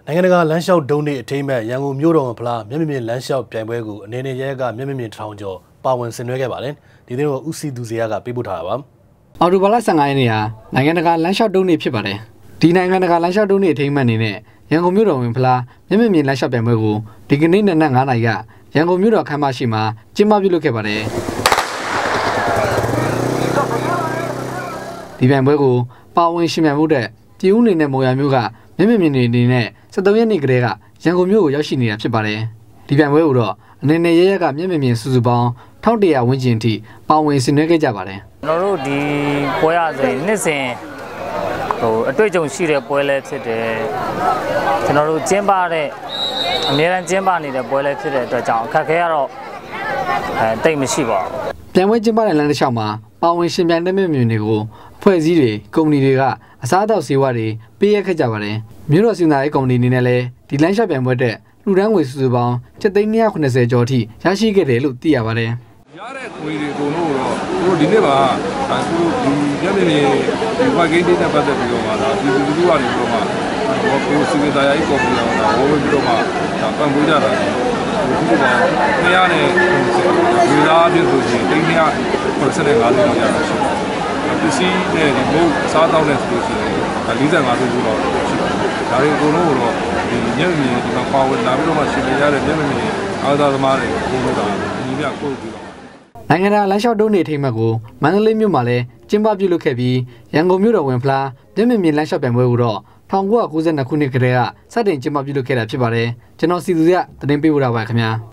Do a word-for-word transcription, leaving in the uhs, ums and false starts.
နိုင်ငံတကာလမ်းလျှောက်ဒုံးတွေအထိမ်းအမှတ်ရန်ကုန်မြို့တော်မှာဖလားမျက်မြင်မြင်လမ်းလျှောက်ပြိုင်ပွဲကိုအနေနဲ့ရဲကမျက်မြင်မြင်ထောင်ကျော်ပါဝင်ဆင်နွှဲခဲ့ပါတယ်ဒီနေ့တော့ဦးစီသူစရာကပေးပို့ထားတာပါအော်တိုဘာလဆယ်ငါရက်နေ့ဟာနိုင်ငံတကာလမ်းလျှောက်ဒုံးတွေဖြစ်ပါတယ်ဒီနိုင်ငံတကာလမ်းလျှောက်ဒုံးတွေအထိမ်းအမှတ်အနေနဲ့ရန်ကုန်မြို့တော်ဝင်ဖလားမျက်မြင်မြင်လမ်းလျှောက်ပြိုင်ပွဲကိုဒီကနေ့နနက်ငါးနာရီကရန်ကုန်မြို့တော်ခမ်းမရှိမှာကျင်းပပြုလုပ်ခဲ့ပါတယ်ဒီပြိုင်ပွဲကိုပါဝင်ရှင်ပြိုင်မှုတဲ့ပြည်ဦးနေနဲ့မော်ရမျိုးကမျက်မြင်မြင်နေနေနဲ့စက်သုံးရက်နေ့ကတည်းကရန်ကုန်မြို့ကိုရောက်ရှိနေတာဖြစ်ပါတယ်ဒီပြိုင်ပွဲကိုတော့အနေနဲ့ရရကမျက်မြင်မြင်စုစုပေါင်းတစ်ထောင်တရာဝန်းကျင်ထိပါဝင်ဆင်နွှဲခဲ့ကြပါတယ်ကျွန်တော်တို့ဒီပွဲရဆိုရင်နှစ်စဉ်ဟိုအတွေ့အကြုံရှိတဲ့ပွဲလဲဖြစ်တယ်ကျွန်တော်တို့ကျင်းပတဲ့အများအားကျင်းပနေတဲ့ပွဲလဲဖြစ်တဲ့အတွက်ကြောင့်အခက်အခဲကတော့အဲတိတ်မရှိပါဘူးပြိုင်ပွဲကျင်းပတဲ့လမ်းတစ်လျှောက်မှာပါဝင်ရှင်ပြိုင်တဲ့မျက်မြင်တွေကိုအဖွဲ့အစည်းတွေကုမ္ပဏီတွေကအစားအသောက်ဆေးဝါးတွေပေးရခဲ့ကြပါတယ်မြို့တော်စီနာရေးကုမ္ပဏီအနေနဲ့လည်းဒီလမ်းလျှောက်ပြိုင်ပွဲတဲ့လူတန်းငွေစုစုပေါင်းချက်သိန်းနှစ်ရာခုနှစ်ဆယ်ကျော်အထိရရှိခဲ့တယ်လို့သိရပါတယ်ရတဲ့ငွေတွေအကုန်လုံးတော့တို့ဒီနေ့မှာသူဒီမျက်မြင်မြင်ဒီဝိုက်ဂိမ်းတွေနဲ့ပတ်သက်ပြီးတော့မှဒါဒီလူလူကနေပြီးတော့မှဘောကိုစီမံတရားရေးကော်မတီအောင်ဒါဝေပြီးတော့မှဒါပံ့ပိုးကြတာဒီလိုပါနှစ်ရာနဲ့ဒီလားပြဆိုရင်တိန်းနှစ်ရာဆက်ဆက်ငါးသိန်းလောက်ရတာရှိတယ်ပစ္စည်းနဲ့ဒီမုတ်စားတောင်းတဲ့ဆိုလို့ရှိရင်လေးဆယ်ငါးသိန်းလောက်တော့ရှိတယ်ဒါတွေအကုန်လုံးတော့ဒီမျက်မြင်ဒီမှာပါဝင်လာပြီးတော့မှရှင်ပြရတဲ့မျက်မြင်အားသားသမားတွေအကုန်လုံးကညီမြကိုပြီးတော့နိုင်ငံတကာလမ်းလျှောက်ဒုံးတွေထိမှတ်ကိုမန္တလေးမြို့မှာလည်းကျင်းပပြုလုပ်ခဲ့ပြီးရန်ကုန်မြို့တော်ဝင်ဖလားမျက်မြင်မြင်လမ်းလျှောက်ပြိုင်ပွဲကိုတော့၁၉၉၂ခုနှစ်ကတည်းကစတင်ကျင်းပပြုလုပ်ခဲ့တာဖြစ်ပါတယ်ကျွန်တော်စီသူရသတင်းပေးပို့တာပါခင်ဗျာ